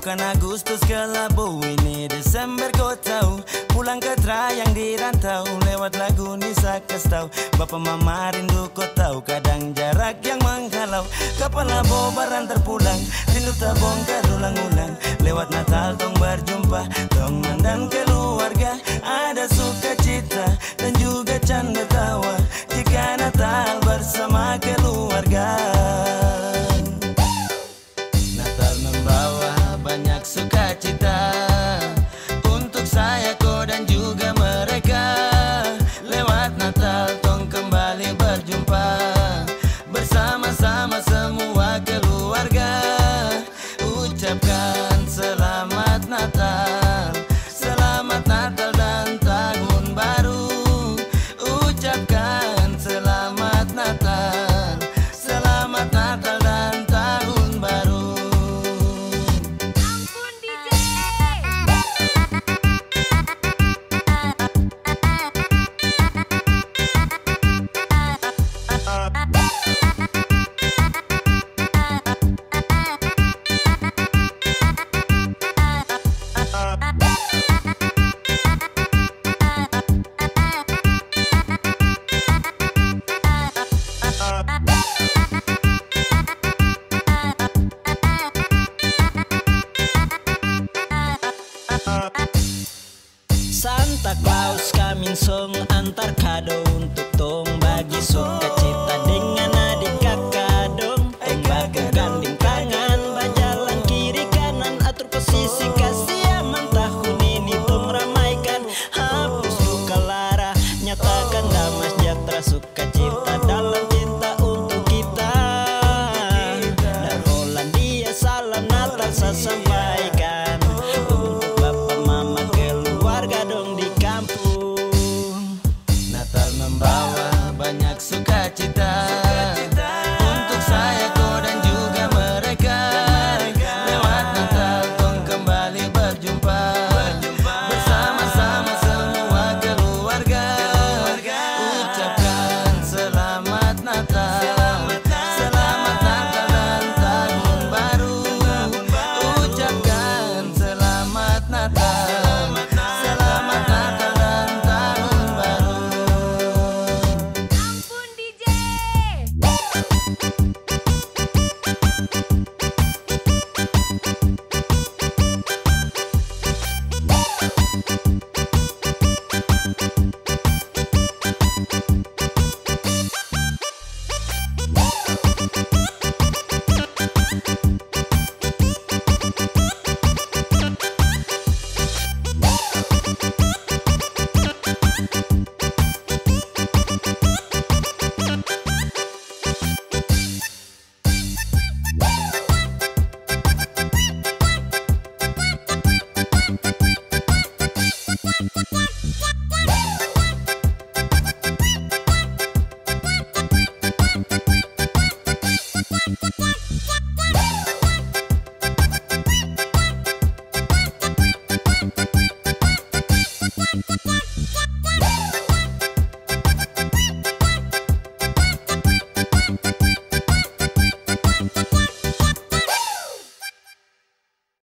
Bukan Agustus kelabu, ini Desember kau tahu. Pulang ke Trayang di rantau, lewat lagu Nisa Kestau. Bapak mama rindu kau tahu, kadang jarak yang menghalau. Kapan bobaran terpulang, rindu tak bongkar ulang-ulang. Lewat Natal tong berjumpa, tong dan keluarga. Ada sukacita dan juga canda tawa jika Natal bersama keluarga. Natal membawa banyak sukacita untuk saya, kau dan juga mereka. Lewat Natal tong kembali berjumpa bersama-sama semua keluarga. Ucapkan selamat Natal, selamat Natal dan tahun baru. Ucapkan selamat Natal, selamat Natal dan tahun baru. Ampun DJ. Santa Claus coming song, antar kado untuk tong, bagi sukacita dengan adik kakak dong. Tong baku gandeng tangan, berjalan kiri kanan, atur posisi kasih aman. Tahun ini tong ramaikan, hapus luka lara, nyatakan damai sejahtera sukacita dalam cinta untuk kita. Dan Hollandia salam Natal saya sampaikan untuk bapak mama keluarga dong di kampung. Natal membawa banyak sukacita untuk saya, kau dan juga mereka. Lewat Natal tong kembali berjumpa bersama-sama semua keluarga. Ucapkan selamat Natal, selamat Natal dan tahun baru. Ucapkan selamat Natal, selamat Natal dan tahun baru. Ampun DJ. What?